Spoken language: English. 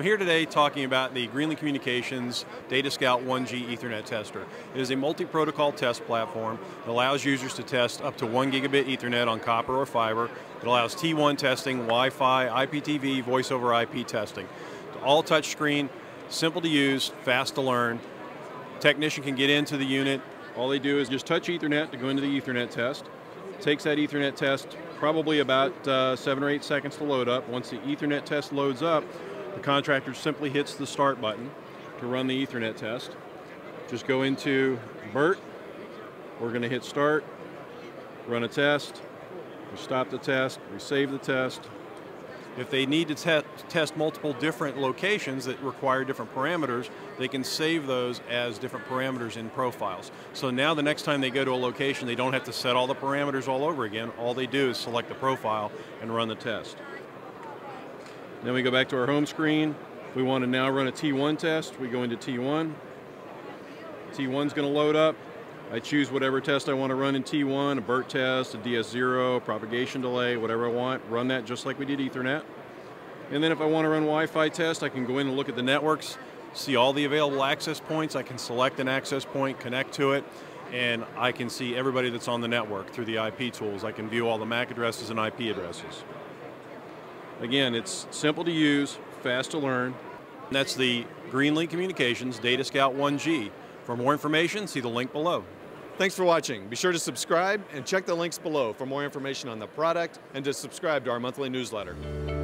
here today talking about the Greenlee Communications DataScout 1G Ethernet tester. It is a multi-protocol test platform that allows users to test up to 1 gigabit Ethernet on copper or fiber. It allows T1 testing, Wi-Fi, IPTV, voice over IP testing. All touch screen, simple to use, fast to learn. Technician can get into the unit. All they do is just touch Ethernet to go into the Ethernet test. Takes that Ethernet test probably about 7 or 8 seconds to load up. Once the Ethernet test loads up, the contractor simply hits the start button to run the Ethernet test. Just go into BERT. We're going to hit start, run a test, we stop the test, we save the test. If they need to test multiple different locations that require different parameters, they can save those as different parameters in profiles. So now the next time they go to a location, they don't have to set all the parameters all over again. All they do is select the profile and run the test. Then we go back to our home screen. We want to now run a T1 test. We go into T1. T1's going to load up. I choose whatever test I want to run in T1, a BERT test, a DS0, propagation delay, whatever I want. Run that just like we did Ethernet. And then if I want to run Wi-Fi test, I can go in and look at the networks, see all the available access points. I can select an access point, connect to it, and I can see everybody that's on the network through the IP tools. I can view all the MAC addresses and IP addresses. Again, it's simple to use, fast to learn. And that's the Greenlee Communications DataScout 1G. For more information, see the link below. Thanks for watching. Be sure to subscribe and check the links below for more information on the product and to subscribe to our monthly newsletter.